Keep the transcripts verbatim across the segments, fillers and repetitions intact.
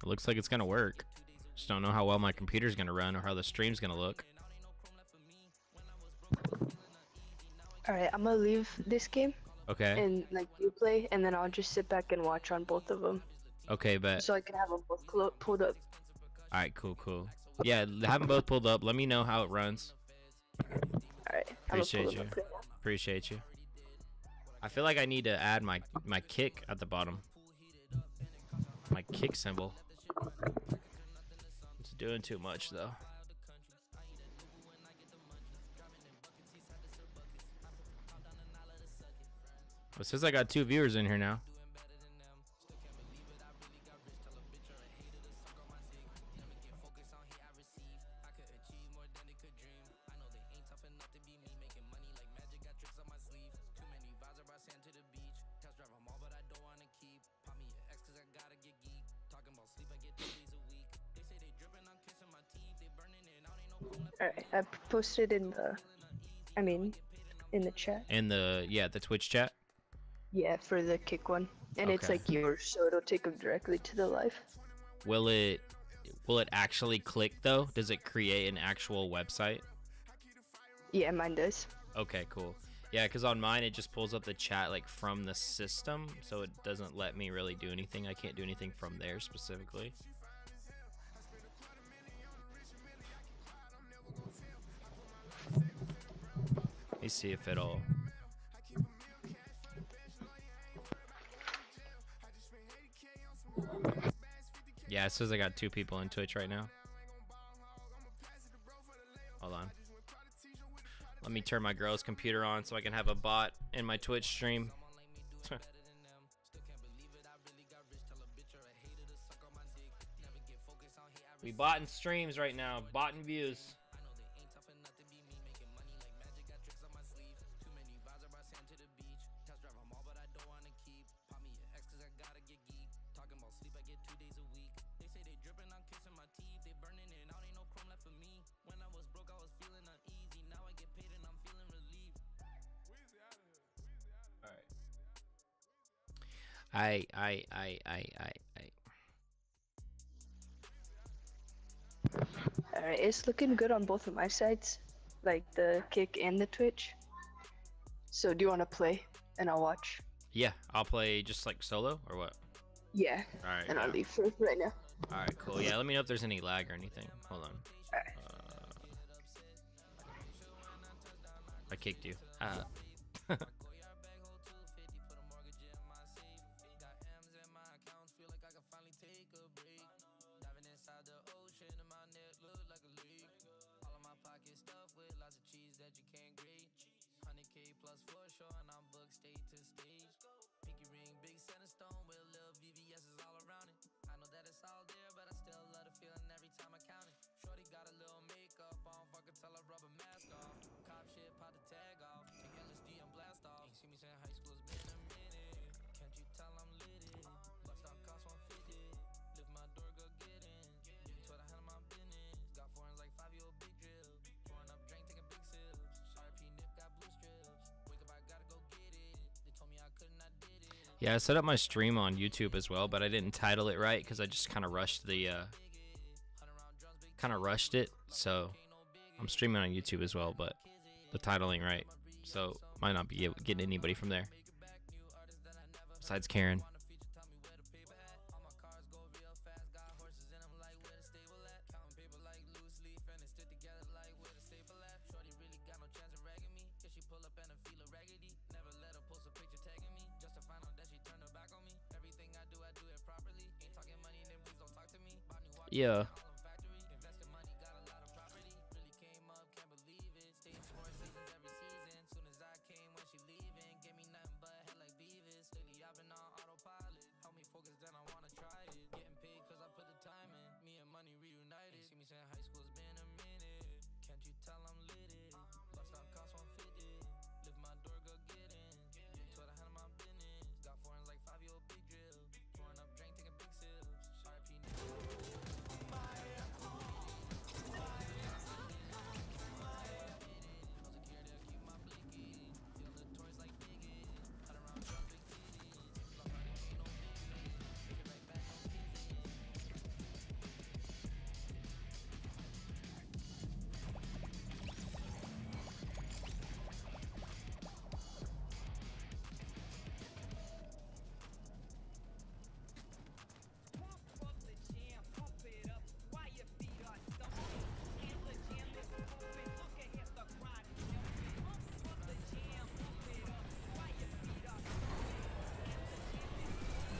It looks like it's gonna work. Just don't know how well my computer's gonna run or how the stream's gonna look. Alright, I'm gonna leave this game Okay. and like you play, and then I'll just sit back and watch on both of them. Okay, but So I can have them both pulled up. alright, cool, cool. Yeah, have them both pulled up. Let me know how it runs. Alright, Appreciate you. Appreciate you. I feel like I need to add my my kick at the bottom. My kick symbol. It's doing too much though. It says I got two viewers in here now. Alright, I posted in the, I mean, in the chat. In the, yeah, the Twitch chat? Yeah, for the kick one. And Okay. it's like yours, so it'll take them directly to the live. Will it, will it actually click though? Does it create an actual website? Yeah, mine does. Okay, cool. Yeah, because on mine it just pulls up the chat like from the system, so it doesn't let me really do anything. I can't do anything from there specifically. Let me see if it'll... Yeah, it says I got two people in Twitch right now. Hold on. Let me turn my girl's computer on so I can have a bot in my Twitch stream. We botting streams right now, botting views. I, I, I, I, I, I. Alright, it's looking good on both of my sides, like the kick and the Twitch. So do you want to play and I'll watch? Yeah, I'll play just like solo or what? Yeah. Alright. And yeah. I'll leave for right now. Alright, cool. Yeah, let me know if there's any lag or anything. Hold on. Alright. Uh, I kicked you. Uh. Yeah, I set up my stream on YouTube as well, but I didn't title it right because I just kind of rushed the, uh, kind of rushed it. So I'm streaming on YouTube as well, but the titling right. So might not be able, getting anybody from there besides Karen. Yeah.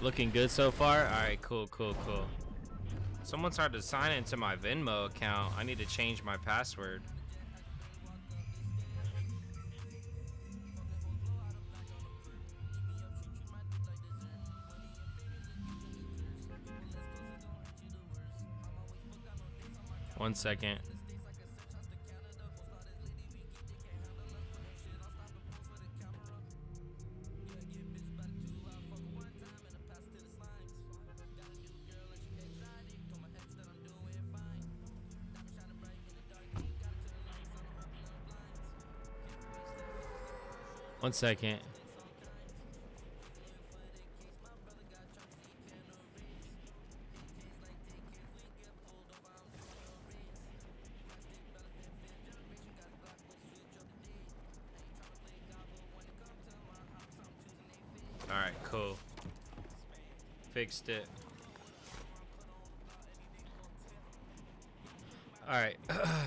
Looking good so far? Alright, cool, cool, cool. Someone started to sign into my Venmo account. I need to change my password. One second. One second. All right, cool. Fixed it. All right.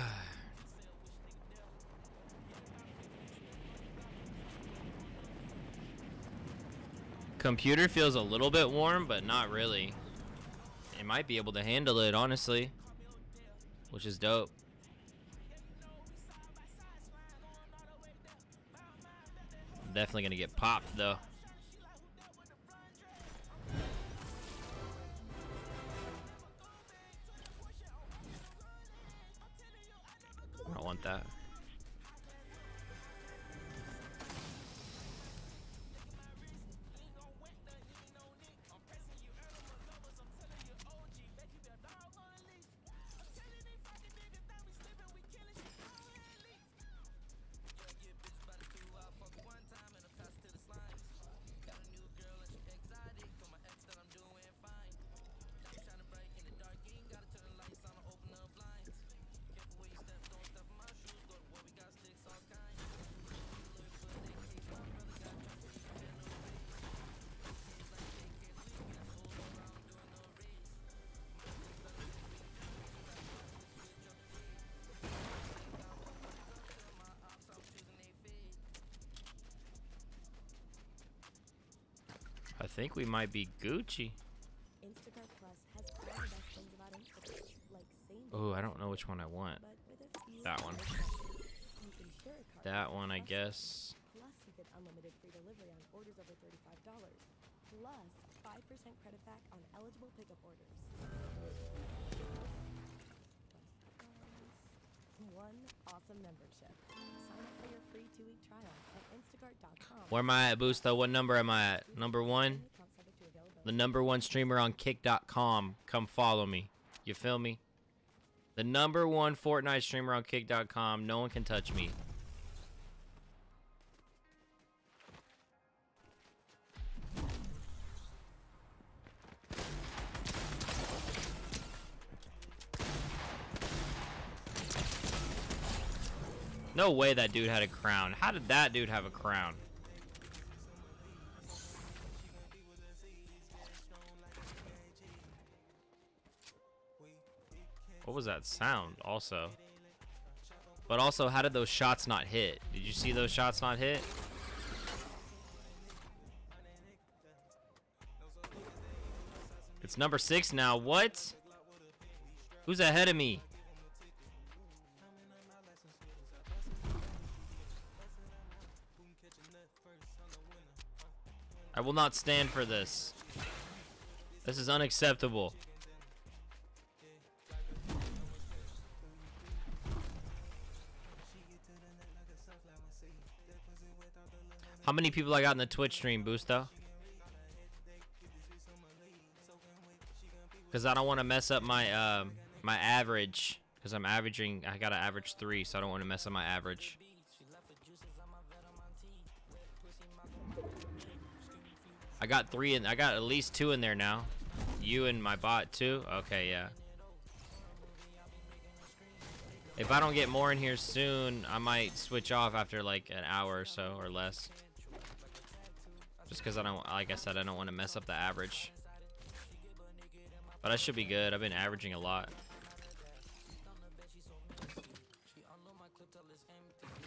Computer feels a little bit warm, but not really. It might be able to handle it, honestly, which is dope. Definitely gonna get popped though. I don't want that. I think we might be Gucci. Oh, I don't know which one I want. That one. That one, I guess. Plus, you get unlimited free delivery on orders over thirty-five dollars. Plus, five percent credit back on eligible pickup orders. One awesome membership. Sign up for your free two-week trial at instacart dot com. Where am I at, Busto? What number am I at? Number one? The number one streamer on kick dot com. Come follow me. You feel me? The number one Fortnite streamer on kick dot com. No one can touch me. No way that dude had a crown. How did that dude have a crown? What was that sound also? But also, how did those shots not hit? Did you see those shots not hit? It's number six now. What? Who's ahead of me? I will not stand for this. This is unacceptable. How many people I got in the Twitch stream, Busto? Because I don't want to mess up my um, my average. Because I'm averaging, I got to average three, so I don't want to mess up my average. I got three in, I got at least two in there now. You and my bot too? Okay, yeah. If I don't get more in here soon, I might switch off after like an hour or so or less. Just because I don't, like I said, I don't want to mess up the average. But I should be good. I've been averaging a lot.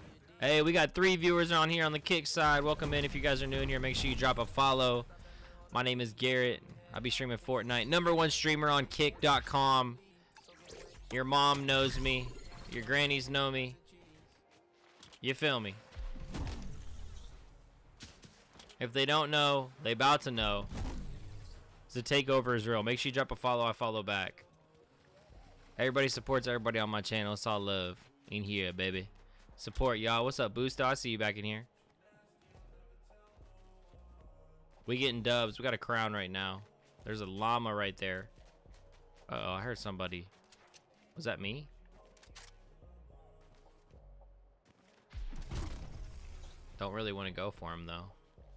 Hey, we got three viewers on here on the Kick side. Welcome in. If you guys are new in here, make sure you drop a follow. My name is Garrett. I'll be streaming Fortnite. Number one streamer on kick dot com. Your mom knows me. Your grannies know me. You feel me? If they don't know, they about to know. The takeover is real. Make sure you drop a follow. I follow back. Everybody supports everybody on my channel. It's all love in here, baby. Support, y'all. What's up, Boosto? I see you back in here. We getting dubs. We got a crown right now. There's a llama right there. Uh-oh, I heard somebody. Was that me? Don't really want to go for him, though.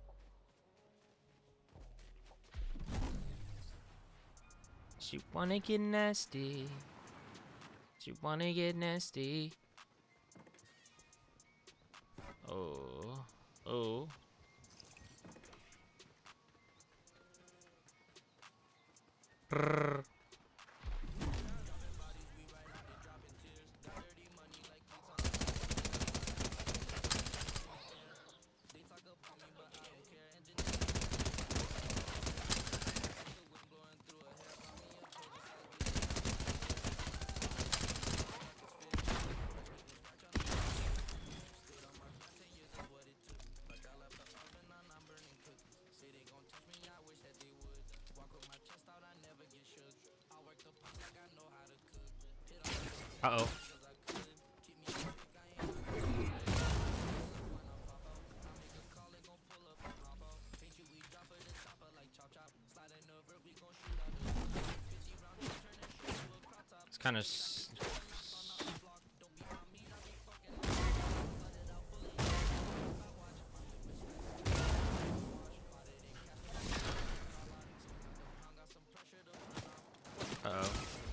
She wanna get nasty. She wanna get nasty. Oh. Oh. Brrr. Uh-oh. It's kind of... Uh-oh.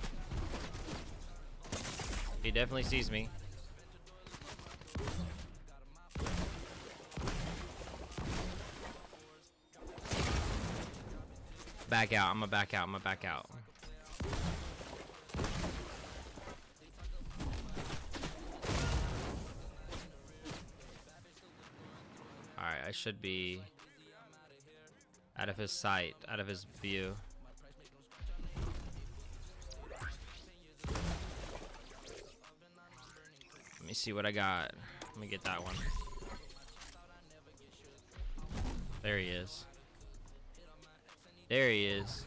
He definitely sees me. Back out. I'm gonna back out. I'm gonna back out. Alright, I should be out of his sight, out of his view. Let me see what I got. Let me get that one. There he is. There he is.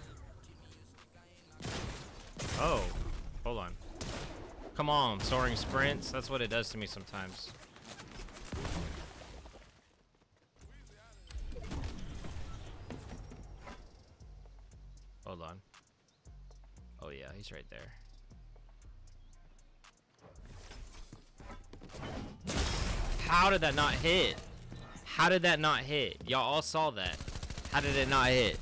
Oh, hold on. Come on, soaring sprints. That's what it does to me sometimes. Hold on. Oh yeah, he's right there. How did that not hit? How did that not hit? Y'all all saw that. How did it not hit?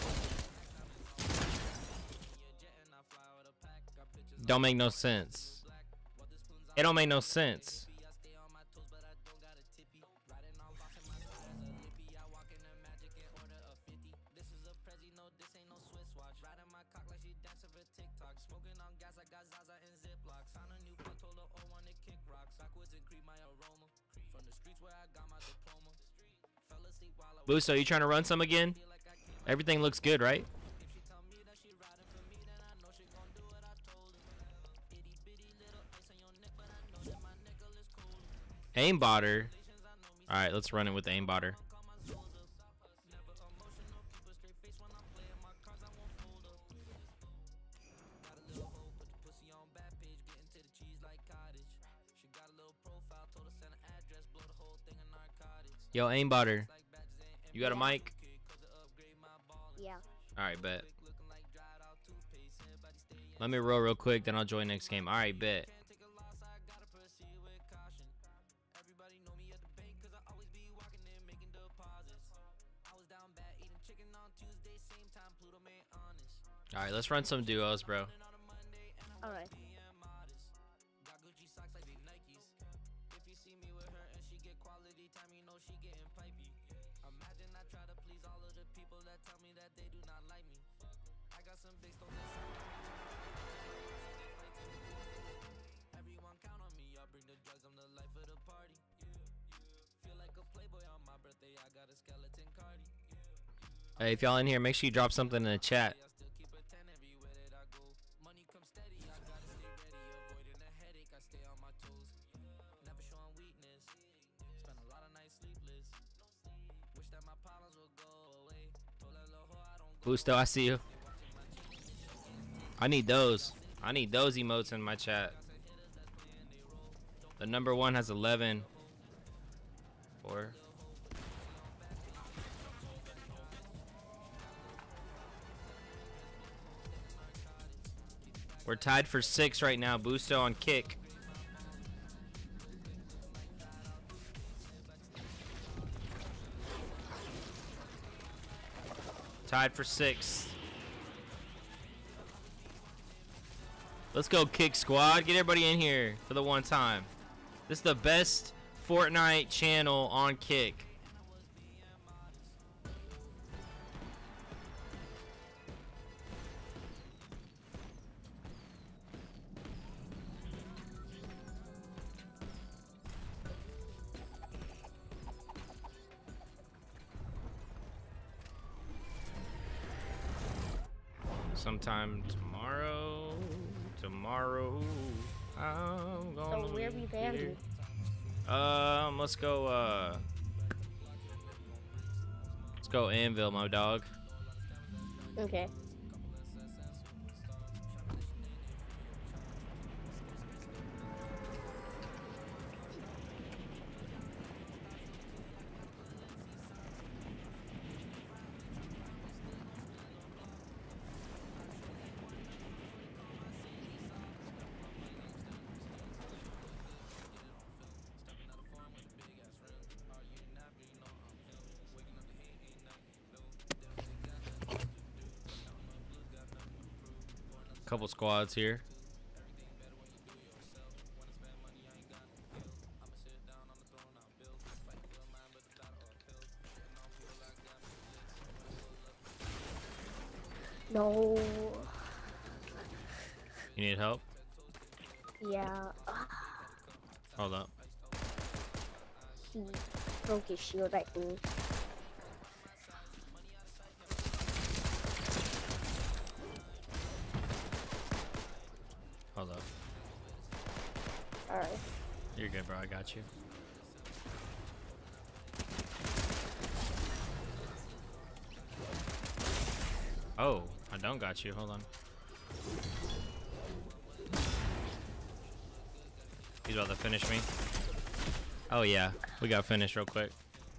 Don't make no sense. It don't make no sense. Boosto, you trying to run some again? Everything looks good, right? Aimbotter. Alright, let's run it with the aimbotter. Yo, aimbotter. You got a mic? Yeah. Alright, bet. Let me roll real quick, then I'll join next game. Alright, bet. Alright, let's run some duos, bro. Alright. Hey, if y'all in here, make sure you drop something in the chat. Gusto, I see you. I need those. I need those emotes in my chat. The number one has eleven. Four. We're tied for six right now. Busto on kick. Tied for six. Let's go, Kick Squad. Get everybody in here for the one time. This is the best Fortnite channel on Kick. Sometime tomorrow, tomorrow, I'm gonna. So where we landed? Um, let's go. Uh, let's go Anvil, my dog. Okay. Couple squads here. No. You need help? Yeah. Hold up. He broke his shield, I think. Hold up. Alright. You're good, bro. I got you. Oh, I don't got you. Hold on. He's about to finish me. Oh yeah, we got finished real quick.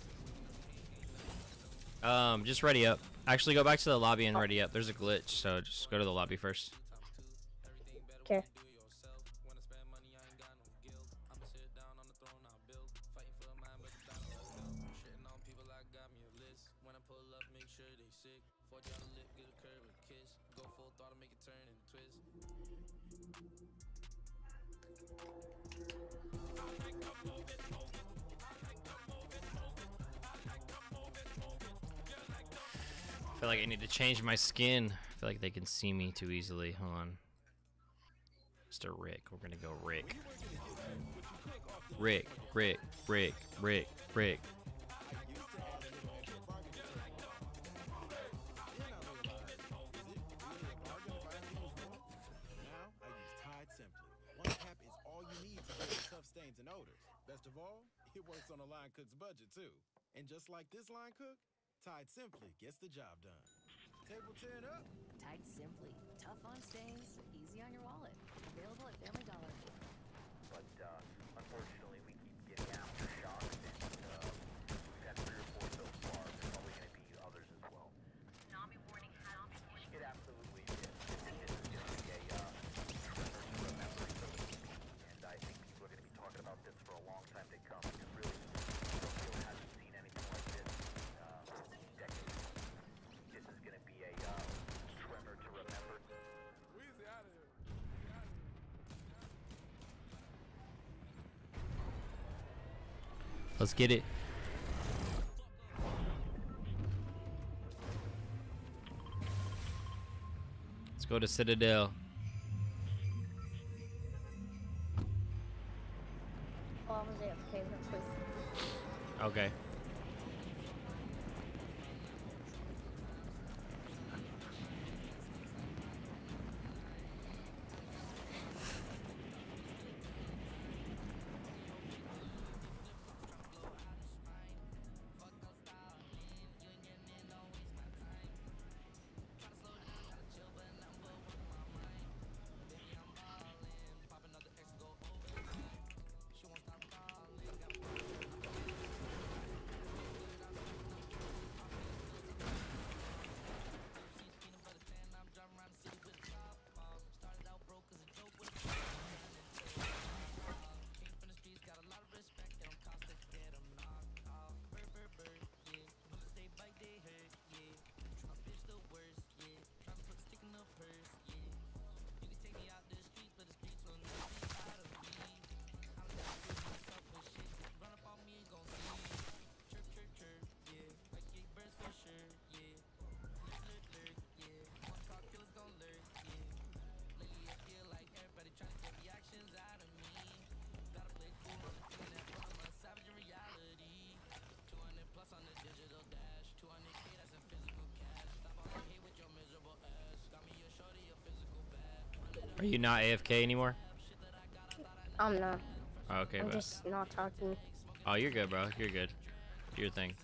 Um, just ready up. Actually, go back to the lobby and ready up. There's a glitch, so just go to the lobby first. Okay. I feel like I need to change my skin. I feel like they can see me too easily. Hold on. Mister Rick. We're gonna go Rick. Rick, Rick, Rick, Rick, Rick. Best of all, it works on a line cook's budget too. And just like this line cook, Tide Simply gets the job done. Table ten up. Tide Simply. Tough on stains, easy on your wallet. Available at Family Dollar. But uh, unfortunately, we keep getting aftershocks, and uh, we've had three or four so far. There's probably going to be others as well. Tsunami warning hat on vacation. It absolutely is. This is going to be a uh, tremor to remember, so to speak. And I think people are going to be talking about this for a long time to come, because really, Tokyo hasn't seen anything like this uh, in decades. This is going to be a uh, tremor to remember. Weezy out of here. Let's get it. Let's go to Citadel. Oh, I was there. Okay, that's please. Okay. Are you not A F K anymore? I'm not. Oh, okay, I'm but just not talking. oh, you're good, bro. You're good. Do your thing.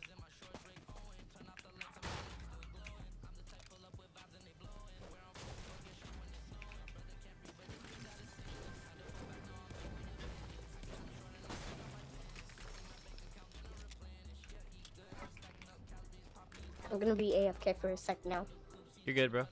I'm gonna be A F K for a sec now. You're good, bro.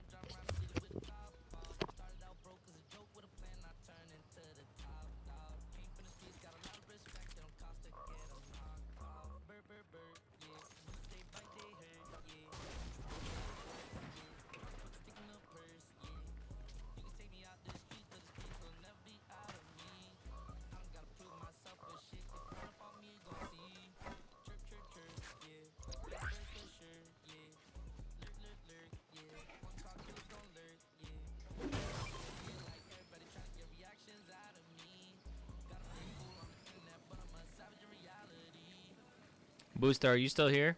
Booster, are you still here?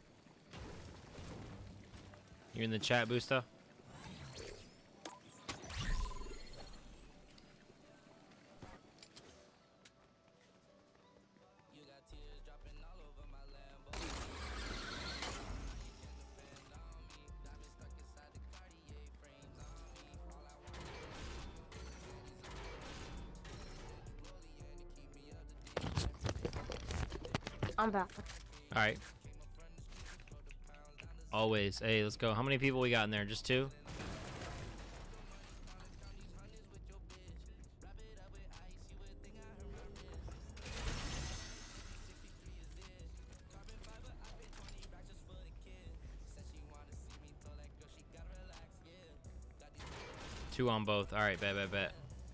You're in the chat, Booster? I'm back. All right. Always. Hey, let's go. How many people we got in there? Just two? Two on both. All right, bet, bet, bet.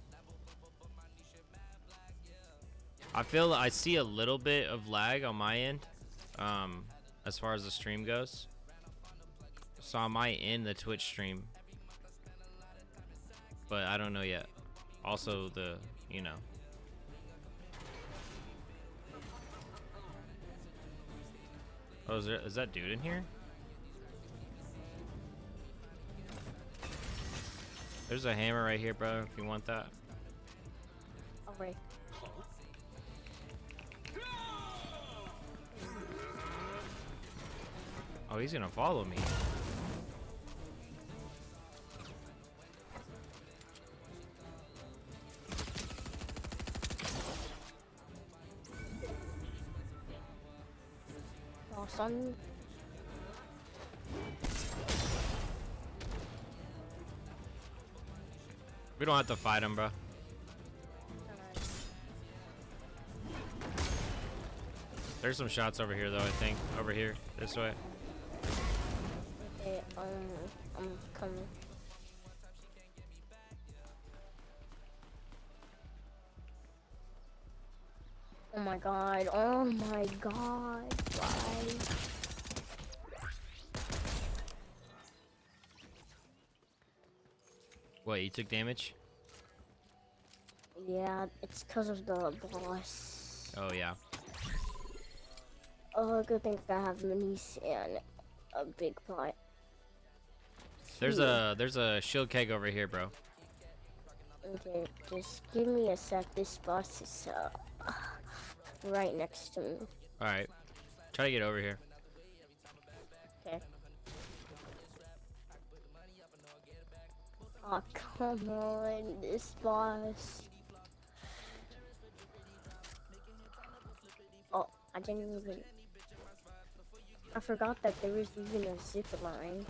I feel I see a little bit of lag on my end, um, as far as the stream goes. So I might end the Twitch stream, but I don't know yet. Also, the you know. Oh, is, there, is that dude in here? There's a hammer right here, bro. If you want that. Oh wait. Oh, he's gonna follow me. Oh, son. We don't have to fight him, bro. There's some shots over here, though. I think over here, this way. Okay, um, I'm coming. Oh my god, oh my god, why? What, you took damage? Yeah, it's because of the boss. Oh, yeah. Oh, good thing I have minis and a big pot. There's a there's a shield keg over here, bro. Okay, just give me a sec. This boss is uh, right next to me. All right, try to get over here. Okay. Oh, come on, this boss. Oh, I didn't even... I forgot that there was even a zip line.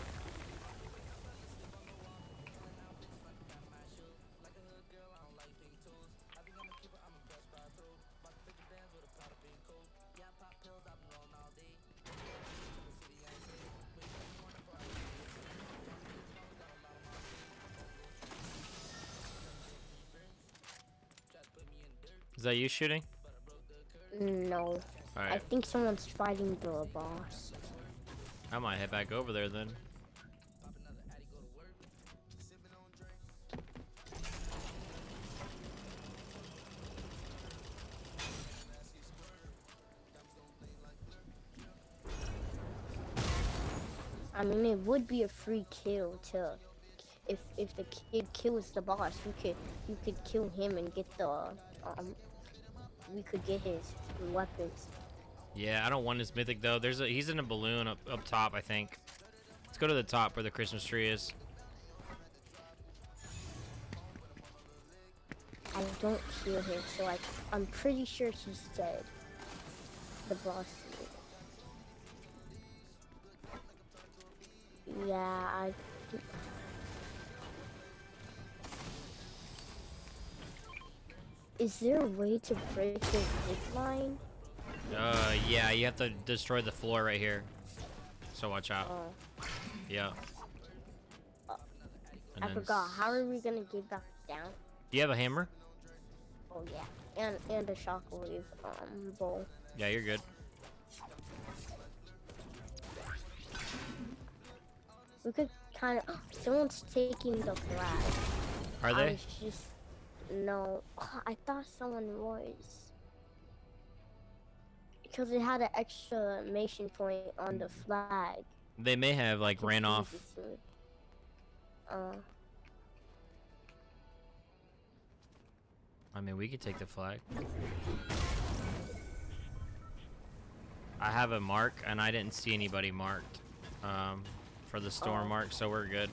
Is that you shooting? No. All I right, think someone's fighting the boss. I might head back over there then. I mean, it would be a free kill to if if the kid kills the boss, we could you could kill him and get the um we could get his weapons. Yeah, I don't want his mythic though. There's a he's in a balloon up up top, I think. Let's go to the top where the Christmas tree is. I don't hear him, so I I'm pretty sure he's dead. The boss. Yeah, I. Is there a way to break the zip line? Uh, yeah, you have to destroy the floor right here. So watch out. Oh. Yeah. Uh, And I then forgot. s- How are we gonna get back down? Do you have a hammer? Oh yeah, and and a shockwave um bowl. Yeah, you're good. We could kind of. Someone's taking the flag. Are I they? was just no. I thought someone was because it had an exclamation point on the flag. They may have like ran off. Confused me. Uh, I mean, we could take the flag. I have a mark, and I didn't see anybody marked um, for the storm Oh. mark, so we're good.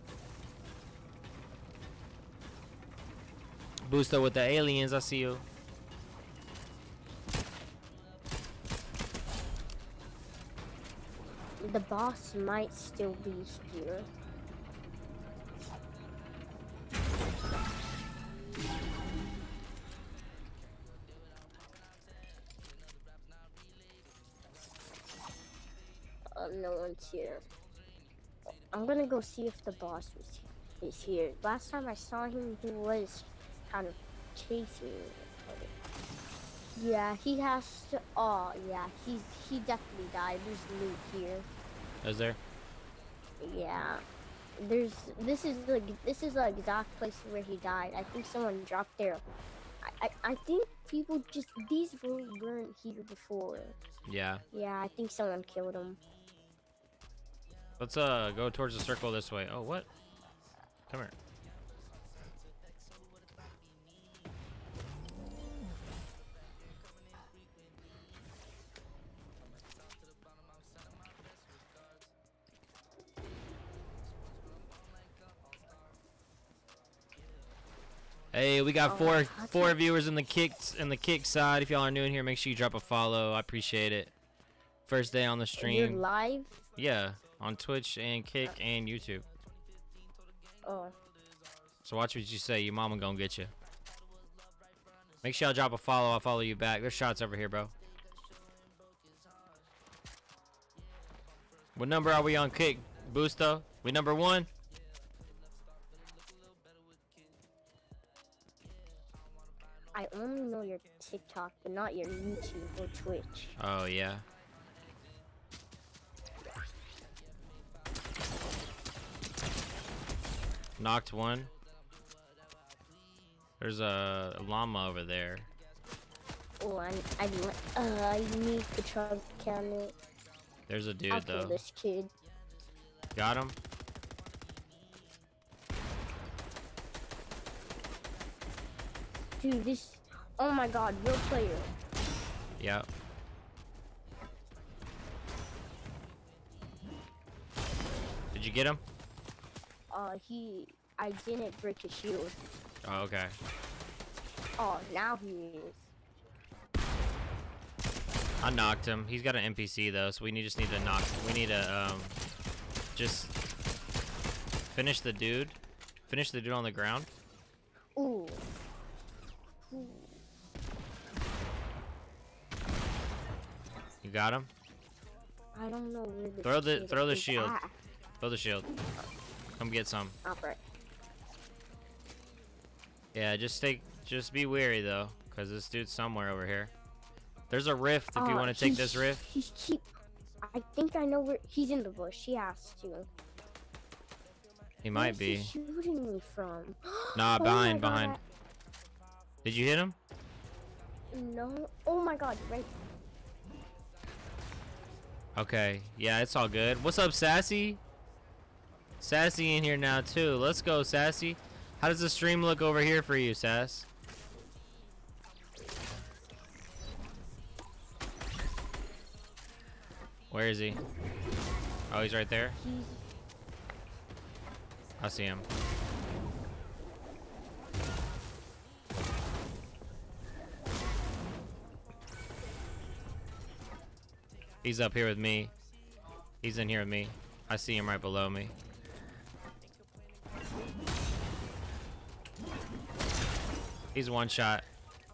Booster with the aliens, I see you. the boss might still be here. Uh, no one's here. I'm gonna go see if the boss was is here. Last time I saw him, he was kind of chasing me. Yeah, he has to. Oh, yeah, he's he definitely died. There's loot here. Is there? Yeah, there's. This is the this is the exact place where he died. I think someone dropped there. I I, I think people just these weren't here before. Yeah. Yeah, I think someone killed him. Let's uh go towards the circle this way. Oh, what? Come here. Hey, we got Oh, four I four can't- viewers in the kicks in the kick side. If y'all are new in here, make sure you drop a follow. I appreciate it. First day on the You're stream. live. Yeah, on Twitch and Kick and YouTube. Oh, So watch what you say. Your mama gonna get you. Make sure y'all drop a follow. I'll follow you back. There's shots over here, bro. What number are we on Kick, Boosto? We number one? I only know your TikTok, but not your YouTube or Twitch. Oh, yeah. Knocked one. There's a llama over there. Oh, I I uh I need the truck cabinet. There's a dude, I'll kill though. this kid. Got him? Dude, this. Oh my God, real player. Yep. Did you get him? Uh, he. I didn't break his shield. Oh, okay. Oh, now he is. I knocked him. He's got an N P C though, so we need, just need to knock. We need to um, just finish the dude. Finish the dude on the ground. Ooh. Ooh. You got him. I don't know where this Throw the kid throw the is shield. at. Throw the shield. Come get some. Alright. Yeah, just stay. Just be wary though, cause this dude's somewhere over here. There's a rift if you Uh, want to take he's- this rift. He's keep. I think I know where he's in the bush. He has to. He might Where's be. he shooting me from? Nah, Oh behind, my God, behind. Did you hit him? I- no. Oh my God! Right. Okay. Yeah, it's all good. What's up, Sassy? Sassy in here now too. Let's go, Sassy. How does the stream look over here for you, Sass? Where is he? Oh, he's right there. I see him. He's up here with me. He's in here with me. I see him right below me. He's one shot.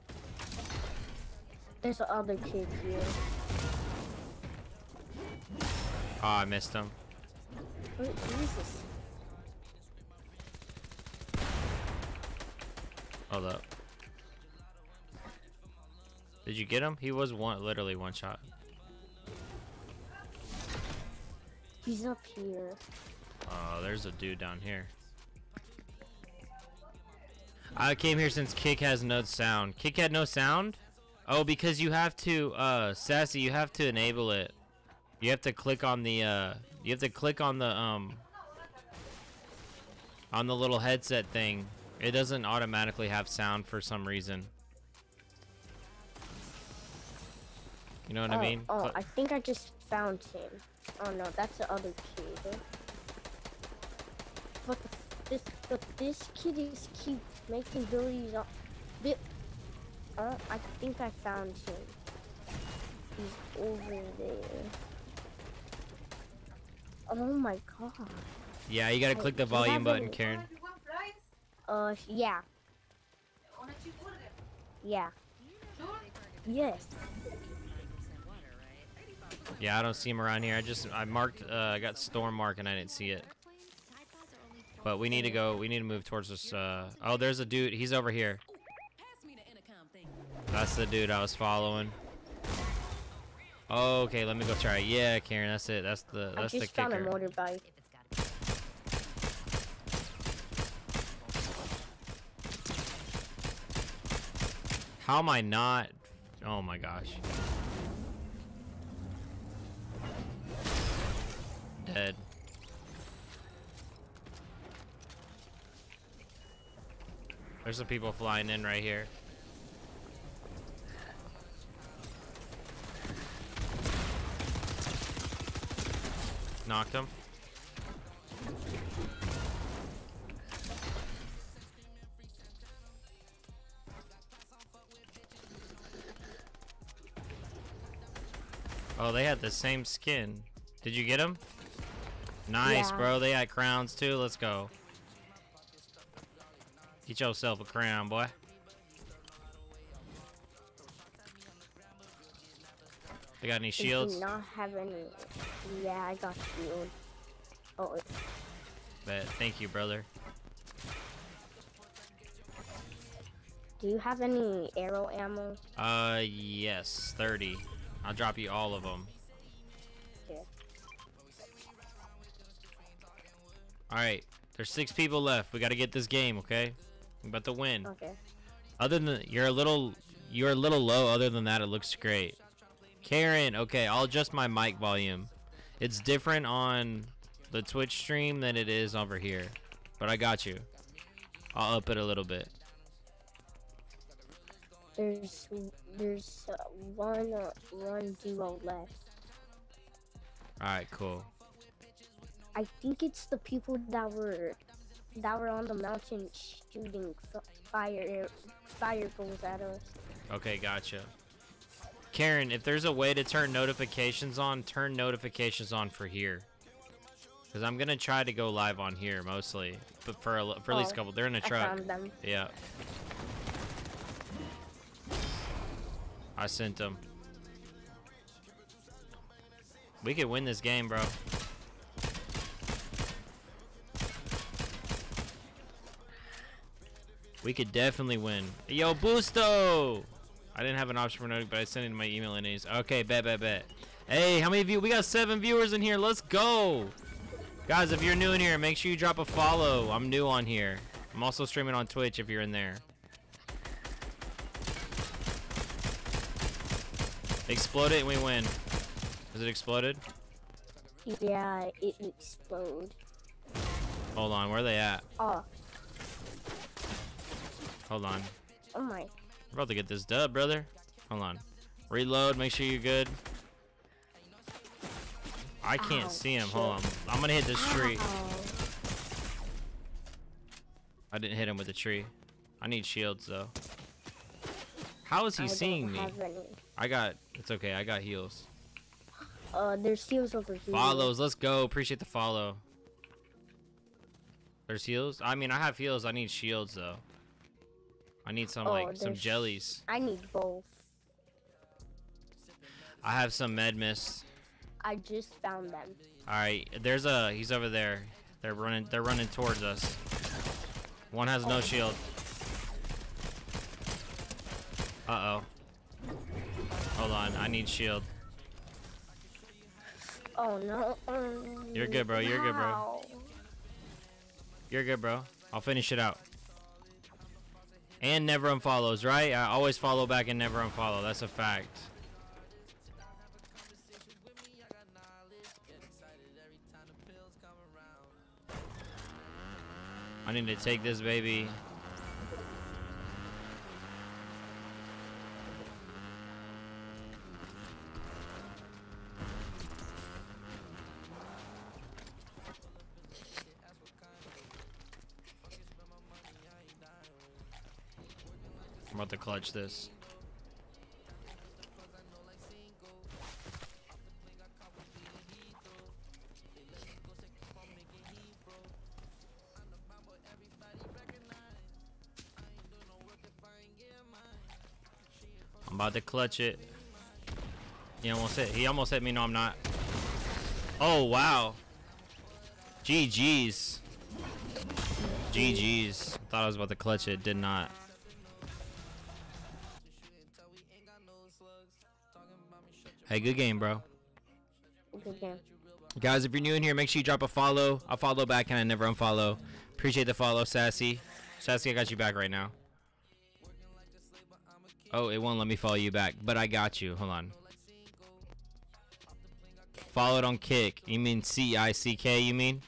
There's the other kid here. Oh, I missed him. Wait, Jesus. Hold up. Did you get him? He was one, literally one shot. He's up here. Oh, there's a dude down here. I came here since Kick has no sound. Kick had no sound? Oh, because you have to, uh, Sassy, you have to enable it. You have to click on the, uh, you have to click on the, um, on the little headset thing. It doesn't automatically have sound for some reason. You know what oh, I mean? Oh, Cl- I think I just found him. Oh no, that's the other kid. But the, this, but this kid is keep making abilities on. Bit. Oh, I think I found him. He's over there. Oh my god. yeah, you gotta Hey, click the do you volume have button, any- Karen. Uh, yeah. Yeah. Yes. Yeah, I don't see him around here. I just, I marked, uh, I got storm mark and I didn't see it. But we need to go, we need to move towards this, uh, oh, there's a dude. He's over here. That's the dude I was following. Okay, let me go try it. Yeah, Karen, that's it. That's the, I that's the just found a kicker. motorbike. How am I not? Oh my gosh. Dead. There's some people flying in right here. Knocked him. Oh, they had the same skin. Did you get him? Nice, Yeah. bro. They had crowns too. Let's go. Get yourself a crown, boy. They got any They shields? do not have any. Yeah, I got shield. Oh, it- Bet. Thank you, brother. do you have any arrow ammo? Uh, yes, thirty. I'll drop you all of them. Here. All right, there's six people left. We got to get this game, okay? We're about to win. Okay. Other than you're a little, you're a little low. Other than that, it looks great. Karen, okay, I'll adjust my mic volume. It's different on the Twitch stream than it is over here, but I got you. I'll up it a little bit. There's there's uh, one uh, one duo left. All right, cool. I think it's the people that were that were on the mountain shooting f fire fireballs at us. Okay, gotcha. Karen, if there's a way to turn notifications on, turn notifications on for here. Because I'm going to try to go live on here mostly. But for, a, for at least a Oh, couple. They're in a I truck. found them. Yeah. I sent them. We could win this game, bro. We could definitely win. Yo, Busto! I didn't have an option for note, but I sent it in my email anyways. Okay, bet, bet, bet. Hey, how many of you? We got seven viewers in here. Let's go. Guys, if you're new in here, make sure you drop a follow. I'm new on here. I'm also streaming on Twitch if you're in there. Explode it and we win. Is it exploded? Yeah, it exploded. Hold on, where are they at? Oh, Hold on. oh my. We're about to get this dub, brother. Hold on. Reload, make sure you're good. I can't Ow, see him. shit. Hold on. I'm gonna hit this tree. Ow. I didn't hit him with the tree. I need shields though. How is he I seeing don't me? have any. I got, it's okay, I got heals. Uh, there's heals over here. Follows, let's go. Appreciate the follow. There's heals? I mean, I have heals. I need shields though. I need some Oh, like some there's- jellies. I need both. I have some med mist. I just found them. All right, there's a, he's over there. They're running, they're running towards us. One has no shield. Uh-oh. Hold on, I need shield. Oh no. Um, You're good, bro. You're good, bro. wow. You're good, bro. I'll finish it out. And never unfollows, right? I always follow back and never unfollow. That's a fact. I need to take this baby. I'm about to clutch this. I'm about to clutch it. He almost hit. He almost hit me. No, I'm not. Oh, wow. G G's. G G's. Thought I was about to clutch it. Did not. Hey, good game, bro. Good game. Guys, if you're new in here, make sure you drop a follow. I'll follow back and I never unfollow. Appreciate the follow, Sassy. Sassy, I got you back right now. Oh, it won't let me follow you back, but I got you. Hold on. Followed on Kick. You mean C I C K, you mean?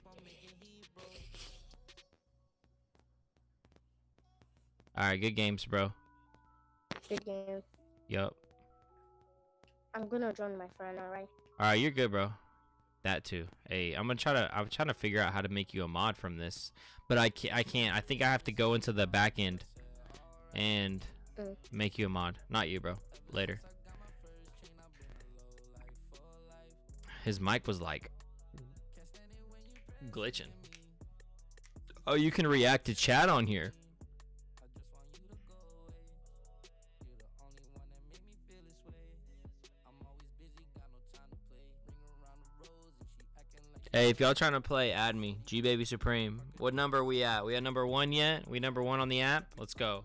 Alright, good games, bro. Good game. Yup. I'm gonna join my friend, alright? Alright, you're good, bro. That too. Hey, I'm gonna try to. I'm trying to figure out how to make you a mod from this, but I can't. I can't. I think I have to go into the back end and Mm. make you a mod. Not you, bro. Later. His mic was like glitching. Oh, you can react to chat on here. Hey, if y'all trying to play, add me. G Baby Supreme. What number are we at? We at number one yet? We number one on the app? Let's go.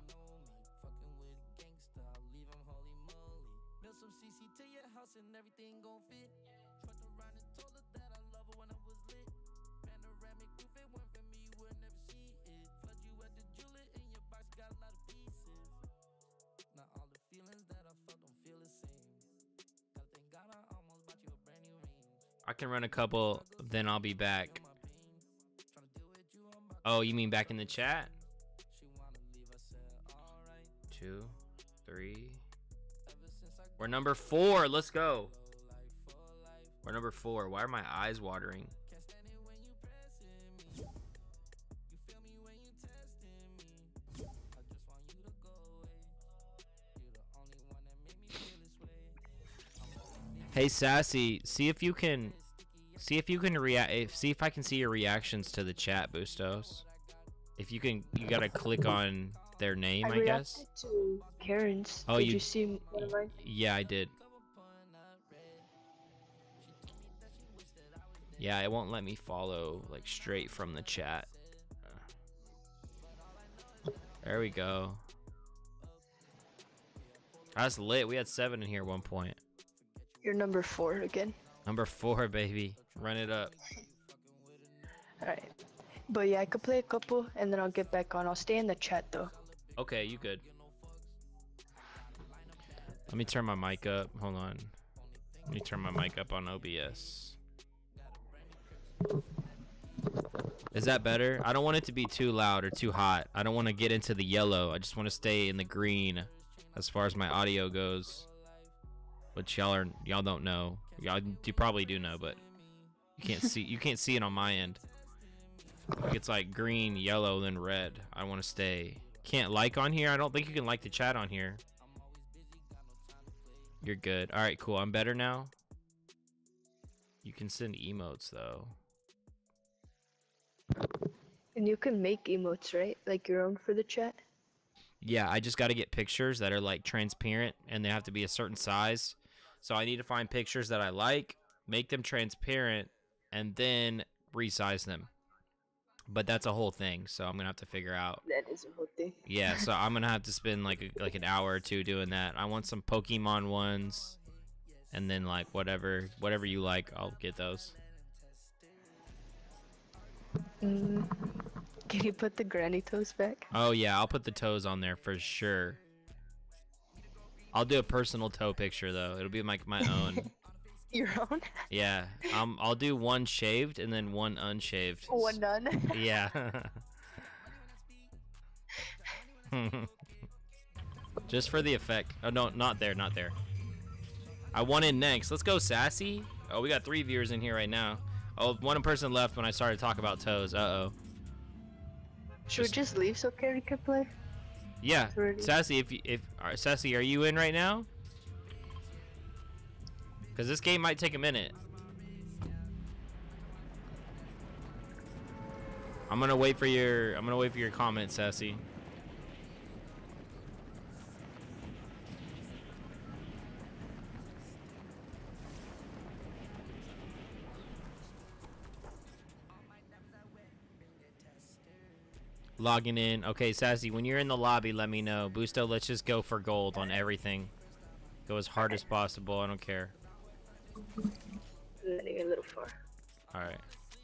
I can run a couple, then I'll be back. Oh, you mean back in the chat? Two, three. We're number four. Let's go. We're number four. Why are my eyes watering? Hey Sassy, see if you can see if you can react see if I can see your reactions to the chat, Bustos. If you can, you gotta click on their name, I, I guess. reacted to Karen's. Oh, Did you- you, see one of mine? Yeah, I did. Yeah, it won't let me follow like straight from the chat. There we go. That's lit. We had seven in here at one point. You're number four again. Number four, baby. Run it up. Alright. But yeah, I could play a couple and then I'll get back on. I'll stay in the chat though. Okay, you good. Let me turn my mic up. Hold on. Let me turn my mic up on O B S. Is that better? I don't want it to be too loud or too hot. I don't want to get into the yellow. I just want to stay in the green as far as my audio goes. Which y'all are y'all don't know. Y'all you probably do know, but you can't see you can't see it on my end. Like it's like green, yellow, then red. I want to stay. Can't like on here. I don't think you can like the chat on here. You're good. All right, cool. I'm better now. You can send emotes though. And you can make emotes, right? Like your own for the chat? Yeah, I just got to get pictures that are like transparent and they have to be a certain size. So I need to find pictures that I like, make them transparent, and then resize them. But that's a whole thing, so I'm gonna have to figure out. That is a whole thing. Yeah, so I'm gonna have to spend like a, like an hour or two doing that. I want some Pokemon ones, and then like whatever whatever you like, I'll get those. Mm. Can you put the granny toes back? Oh yeah, I'll put the toes on there for sure. I'll do a personal toe picture though. It'll be like my, my own. Your own? Yeah, um, I'll do one shaved and then one unshaved. One none. Yeah. Just for the effect. Oh no, not there, not there. I want in next. Let's go, Sassy. Oh, we got three viewers in here right now. Oh, one person left when I started talking about toes. Uh oh. Should just... we just leave so Carrie can play? Yeah, Sassy. If if uh, Sassy, are you in right now? Because this game might take a minute. I'm gonna wait for your. I'm gonna wait for your comment, Sassy. Logging in. Okay, Sassy, when you're in the lobby, let me know. Busto, let's just go for gold on everything. Go as hard as possible. I don't care. Letting a little far. All right.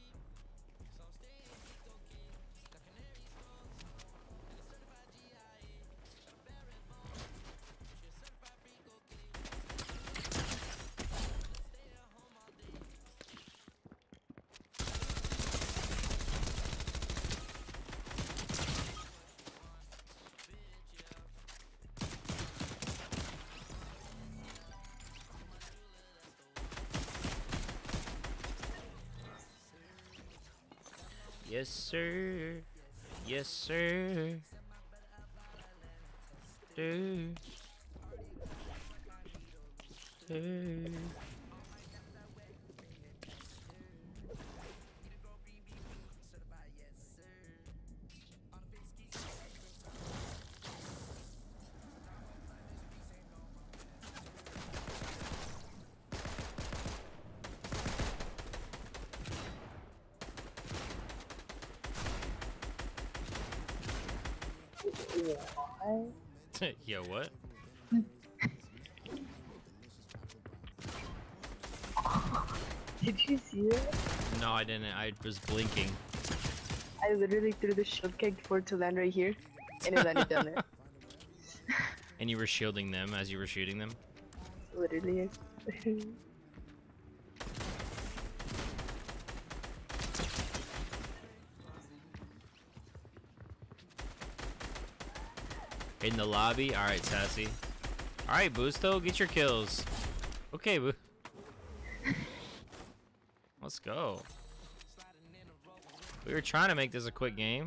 Yes, sir. Yes, sir. Do. Do. Yo, what? Did you see that? No, I didn't. I was blinking. I literally threw the shield keg for it to land right here, and it landed down there. And you were shielding them as you were shooting them? Literally. In the lobby? Alright, Sassy. Alright, Busto, get your kills. Okay, Boo. Let's go. We were trying to make this a quick game.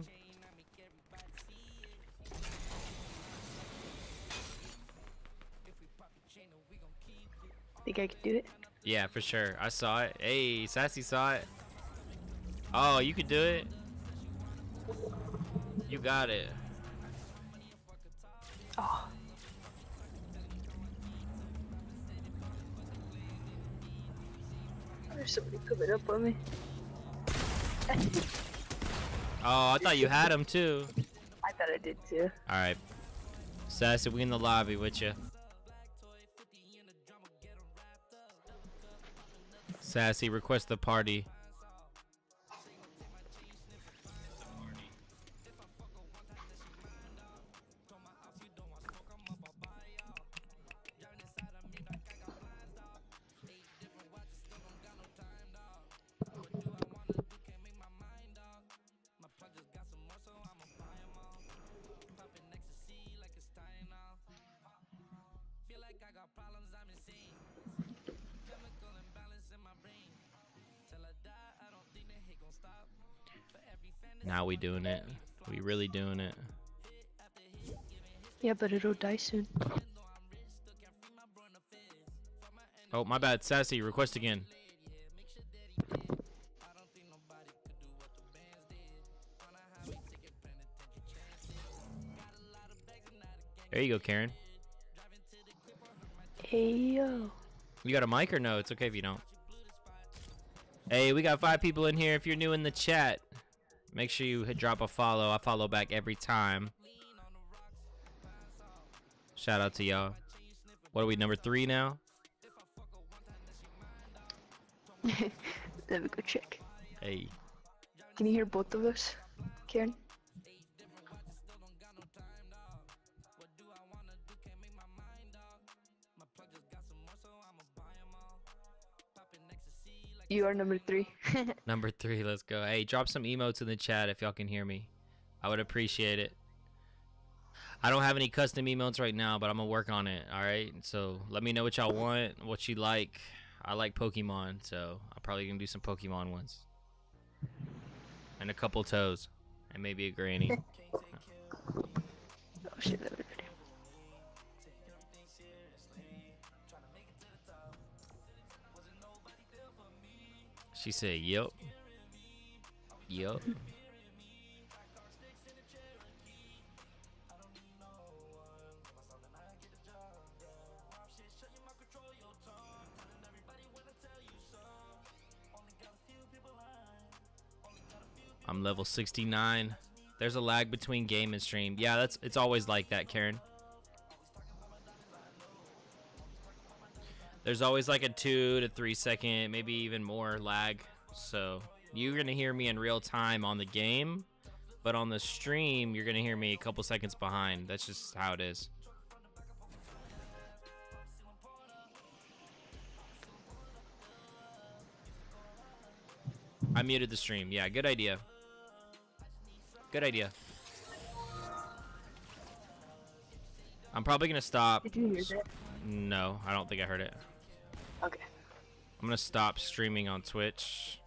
Think I could do it? Yeah, for sure. I saw it. Hey, Sassy saw it. Oh, you could do it. You got it. Oh. There's somebody coming up on me. Oh, I thought you had him too. I thought I did too. Alright. Sassy, we in the lobby with you. Sassy, request the party. Now we doing it. We really doing it. Yeah, but it'll die soon. Oh, my bad. Sassy, request again. There you go, Karen. Hey yo. You got a mic or no? It's okay if you don't. Hey, we got five people in here. If you're new in the chat, make sure you hit drop a follow. I follow back every time. Shout out to y'all. What are we, number three now? Let me go check. Hey. Can you hear both of us, Karen? You are number three. Number three, let's go. Hey, drop some emotes in the chat if y'all can hear me. I would appreciate it. I don't have any custom emotes right now, but I'm gonna work on it, alright? So let me know what y'all want, what you like. I like Pokemon, so I'm probably gonna do some Pokemon ones. And a couple toes. And maybe a granny. Oh shit, that was ready. She said, yup. Yup. I'm level sixty-nine. There's a lag between game and stream. Yeah, that's it's always like that, Karen. There's always like a two to three second, maybe even more lag. So you're gonna hear me in real time on the game, but on the stream, you're gonna hear me a couple seconds behind. That's just how it is. I muted the stream. Yeah, good idea. Good idea. I'm probably gonna stop. Did you hear that? No, I don't think I heard it. Okay. I'm gonna stop streaming on Twitch.